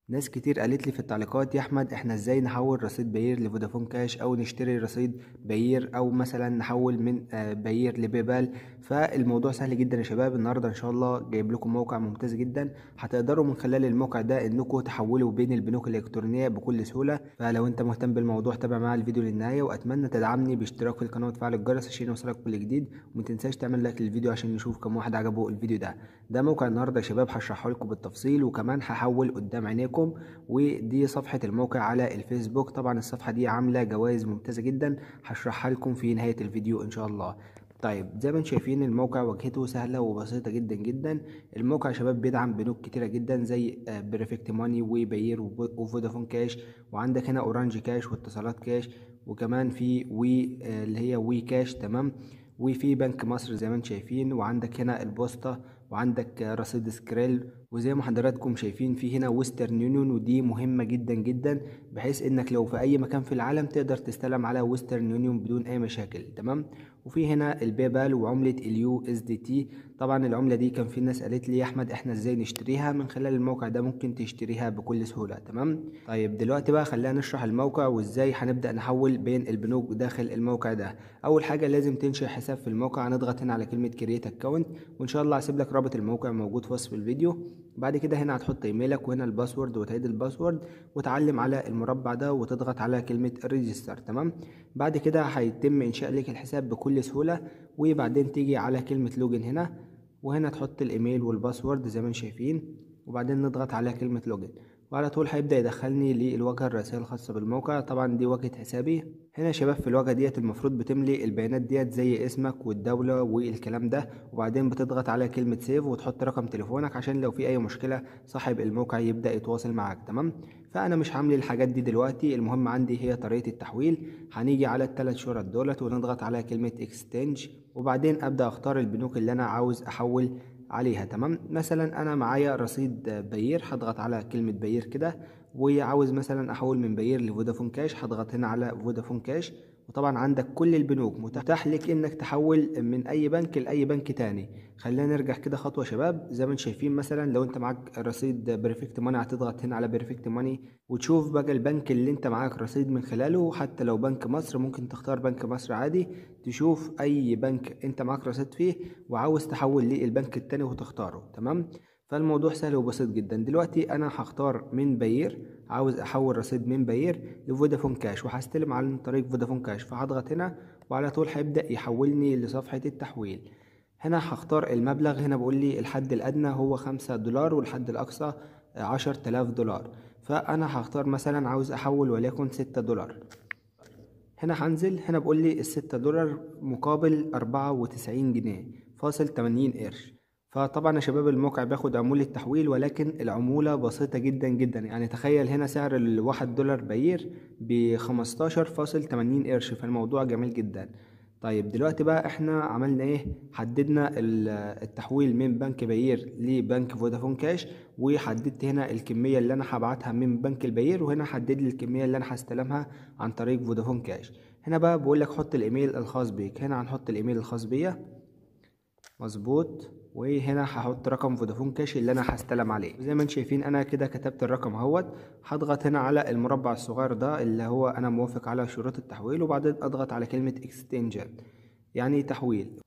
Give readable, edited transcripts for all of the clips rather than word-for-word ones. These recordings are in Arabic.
ناس كتير قالت لي في التعليقات يا احمد احنا ازاي نحول رصيد باير لفودافون كاش او نشتري رصيد باير او مثلا نحول من باير لبيبال. فالموضوع سهل جدا يا شباب. النهارده ان شاء الله جايب لكم موقع ممتاز جدا هتقدروا من خلال الموقع ده انكم تحولوا بين البنوك الالكترونيه بكل سهوله. فلو انت مهتم بالموضوع تابع معايا الفيديو للنهايه، واتمنى تدعمني باشتراك في القناه وتفعل الجرس عشان يوصلك كل جديد، وما تنساش تعمل لايك للفيديو عشان نشوف كم واحد عجبه الفيديو ده موقع النهارده يا شباب هشرحه لكم بالتفصيل، وكمان هحول قدام عينيكم. ودي صفحة الموقع على الفيسبوك. طبعا الصفحة دي عاملة جوائز ممتازة جدا هشرحها لكم في نهاية الفيديو ان شاء الله. طيب زي ما انتم شايفين الموقع واجهته سهلة وبسيطة جدا جدا. الموقع يا شباب بيدعم بنوك كتيرة جدا زي بيرفكت ماني وباير وفودافون كاش، وعندك هنا اورانج كاش واتصالات كاش، وكمان في وي اللي هي وي كاش. تمام. وفي بنك مصر زي ما انتم شايفين، وعندك هنا البوسطة، وعندك رصيد سكريل، وزي ما حضراتكم شايفين في هنا ويسترن يونيون، ودي مهمة جدا جدا بحيث انك لو في اي مكان في العالم تقدر تستلم على ويسترن يونيون بدون اي مشاكل. تمام. وفي هنا البيبال وعملة اليو اس دي تي. طبعا العملة دي كان في ناس قالت لي يا احمد احنا ازاي نشتريها من خلال الموقع ده؟ ممكن تشتريها بكل سهولة. تمام. طيب دلوقتي بقى خلينا نشرح الموقع وازاي هنبدأ نحول بين البنوك داخل الموقع ده. اول حاجة لازم تنشئ حساب في الموقع. هنضغط هنا على كلمة كرييت اكونت، وان شاء الله هسيب لك رابط الموقع موجود في وصف الفيديو. بعد كده هنا هتحط ايميلك وهنا الباسورد وتعيد الباسورد وتعلم على المربع ده وتضغط على كلمة ريجستر. تمام. بعد كده هيتم انشاء لك الحساب بكل سهولة، وبعدين تيجي على كلمة لوجن هنا، وهنا تحط الايميل والباسورد زي ما انتم شايفين، وبعدين نضغط على كلمة لوجن، وعلى طول هيبدأ يدخلني للواجهة الرئيسية الخاصة بالموقع. طبعا دي واجهة حسابي. هنا يا شباب في الواجهة ديت المفروض بتملي البيانات ديت زي اسمك والدولة والكلام ده، وبعدين بتضغط على كلمة سيف وتحط رقم تليفونك عشان لو في أي مشكلة صاحب الموقع يبدأ يتواصل معاك. تمام. فأنا مش هعمل الحاجات دي دلوقتي، المهم عندي هي طريقة التحويل. هنيجي على الثلاث شرط دولت ونضغط على كلمة اكستنج، وبعدين أبدأ أختار البنوك اللي أنا عاوز أحول عليها. تمام. مثلا انا معايا رصيد باير، هضغط على كلمة باير كده، وعاوز مثلا احول من باير لفودافون كاش، هضغط هنا على فودافون كاش. وطبعا عندك كل البنوك متاح لك انك تحول من اي بنك لاي بنك تاني. خلينا نرجع كده خطوة شباب. زي ما انتم شايفين مثلا لو انت معاك رصيد بيرفكت ماني هتضغط هنا على بيرفكت ماني، وتشوف بقى البنك اللي انت معاك رصيد من خلاله. حتى لو بنك مصر ممكن تختار بنك مصر عادي، تشوف اي بنك انت معاك رصيد فيه وعاوز تحول للبنك التاني وتختاره. تمام. فالموضوع سهل وبسيط جدا. دلوقتي انا هختار من باير، عاوز احول رصيد من باير لفودافون كاش وهستلم عن طريق فودافون كاش، فهضغط هنا وعلى طول هيبدأ يحولني لصفحة التحويل. هنا هختار المبلغ. هنا بقول لي الحد الأدنى هو $5 والحد الأقصى 10,000 دولار. فأنا هختار مثلا عاوز أحول وليكن $6. هنا هنزل، هنا بقول لي $6 مقابل 94 جنيه فاصل 80 قرش. فطبعا يا شباب الموقع بياخد عمولة تحويل، ولكن العمولة بسيطة جدا جدا. يعني تخيل هنا سعر $1 باير ب15.80 قرش، فالموضوع جميل جدا. طيب دلوقتي بقى احنا عملنا ايه؟ حددنا التحويل من بنك باير لبنك فودافون كاش، وحددت هنا الكمية اللي انا هبعتها من بنك الباير، وهنا حدد لي الكمية اللي انا هستلمها عن طريق فودافون كاش. هنا بقى بقول لك حط الايميل الخاص بيك. هنا هنحط الايميل الخاص بيا مظبوط، وهنا هحط رقم فودافون كاش اللي انا هستلم عليه. زي ما انتم شايفين انا كده كتبت الرقم اهوت. هضغط هنا على المربع الصغير ده اللي هو انا موافق على شروط التحويل، وبعدين اضغط على كلمة اكستنجن يعني تحويل.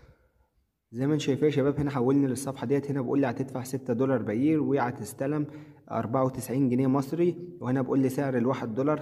زي ما انتم شايفين يا شباب هنا حولني للصفحة ديت. هنا بقول لي هتدفع $6 باير وهتستلم 94 جنيه مصري، وهنا بقول لي سعر $1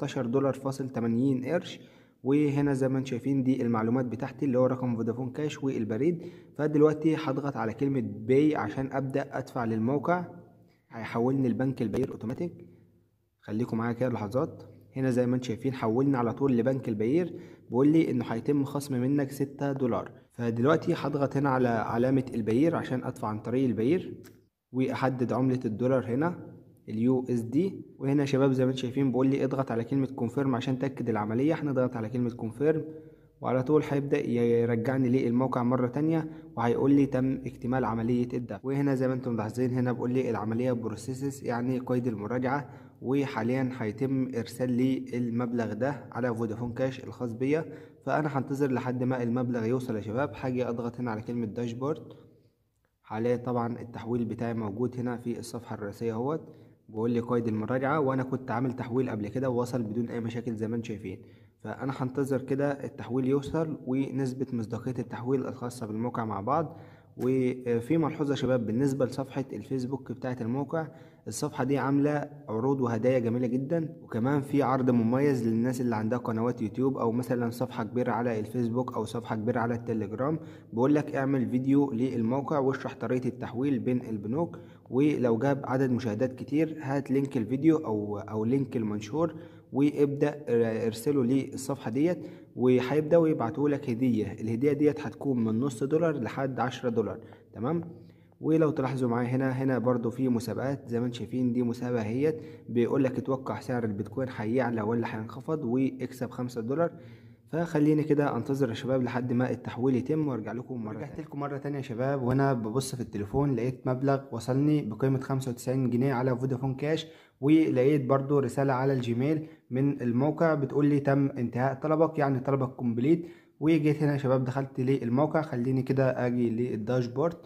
$15.80 قرش. وهنا زي ما انتم شايفين دي المعلومات بتاعتي اللي هو رقم فودافون كاش والبريد. فدلوقتي هضغط على كلمة باي عشان ابدأ ادفع للموقع. هيحولني البنك الباير اوتوماتيك. خليكم معايا كده لحظات. هنا زي ما انتم شايفين حولني على طول لبنك الباير، بيقول لي انه هيتم خصم منك $6. فدلوقتي هضغط هنا على علامة الباير عشان ادفع عن طريق الباير، واحدد عملة الدولار هنا اليو اس دي. وهنا يا شباب زي ما انتم شايفين بيقول لي اضغط على كلمة كونفيرم عشان تأكد العملية. هنضغط على كلمة كونفيرم، وعلى طول هيبدأ يرجعني للموقع مرة تانية، وهيقول لي تم اكتمال عملية الدفع. وهنا زي ما انتم ملاحظين هنا بيقول لي العملية بروسيسس يعني قيد المراجعة، وحاليا هيتم ارسال لي المبلغ ده على فودافون كاش الخاص بيا. فانا هنتظر لحد ما المبلغ يوصل يا شباب. هاجي اضغط هنا على كلمة داشبورد. حاليا طبعا التحويل بتاعي موجود هنا في الصفحة الرئيسية اهوت. بيقول لي قيد المراجعة، وانا كنت عامل تحويل قبل كده ووصل بدون اي مشاكل زي ما انتم شايفين. فانا هنتظر كده التحويل يوصل ونثبت مصداقية التحويل الخاصة بالموقع مع بعض. وفي ملحوظة يا شباب بالنسبة لصفحة الفيسبوك بتاعة الموقع، الصفحة دي عاملة عروض وهدايا جميلة جدا، وكمان في عرض مميز للناس اللي عندها قنوات يوتيوب او مثلا صفحة كبيرة على الفيسبوك او صفحة كبيرة على التليجرام. بيقول لك اعمل فيديو للموقع واشرح طريقة التحويل بين البنوك، ولو جاب عدد مشاهدات كتير هات لينك الفيديو او لينك المنشور وابدأ ارسله للصفحة ديت، وهيبدأوا يبعتوا لك هدية. الهدية ديت هتكون من $0.5 لحد $10. تمام. ولو تلاحظوا معايا هنا برضو في مسابقات زي ما انتم شايفين، دي مسابقة اهيت بيقول لك اتوقع سعر البيتكوين هيعلى ولا هينخفض واكسب $5. فخليني كده انتظر يا شباب لحد ما التحويل يتم وارجع لكم مرة تانية. رجعت لكم مرة تانية يا شباب، وانا ببص في التليفون لقيت مبلغ وصلني بقيمة 95 جنيه على فودافون كاش، ولقيت برضو رسالة على الجيميل من الموقع بتقول لي تم انتهاء طلبك، يعني طلبك كومبليت. وجيت هنا يا شباب دخلت للموقع، خليني كده اجي للداشبورد.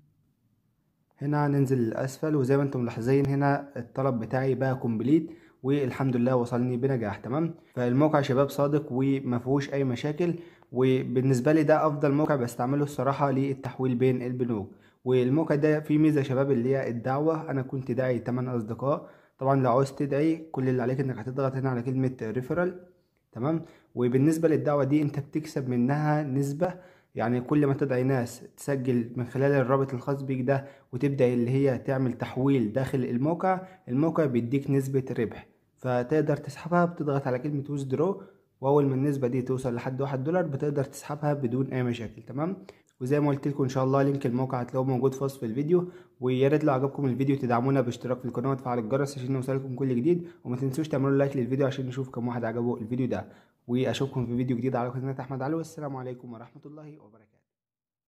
هنا ننزل للأسفل وزي ما انتم ملاحظين هنا الطلب بتاعي بقى كومبليت والحمد لله وصلني بنجاح. تمام. فالموقع يا شباب صادق وما فيهوش اي مشاكل، وبالنسبه لي ده افضل موقع بستعمله الصراحه للتحويل بين البنوك. والموقع ده فيه ميزه يا شباب اللي هي الدعوه، انا كنت داعي 8 اصدقاء. طبعا لو عاوز تدعي كل اللي عليك انك هتضغط هنا على كلمه ريفرال. تمام. وبالنسبه للدعوه دي انت بتكسب منها نسبه، يعني كل ما تدعي ناس تسجل من خلال الرابط الخاص بيك ده وتبدأ اللي هي تعمل تحويل داخل الموقع بيديك نسبة ربح، فتقدر تسحبها. بتضغط على كلمة ويزدرو، وأول ما النسبة دي توصل لحد $1 بتقدر تسحبها بدون أي مشاكل. تمام. وزي ما قلت لكم إن شاء الله لينك الموقع هتلاقوه موجود في وصف الفيديو. ويا ريت لو عجبكم الفيديو تدعمونا باشتراك في القناة وتفعل الجرس عشان يوصلكم كل جديد، وما تنسوش تعملوا لايك للفيديو عشان نشوف كم واحد عجبه الفيديو ده. واشوفكم في فيديو جديد على قناة احمد علي، والسلام عليكم ورحمة الله وبركاته.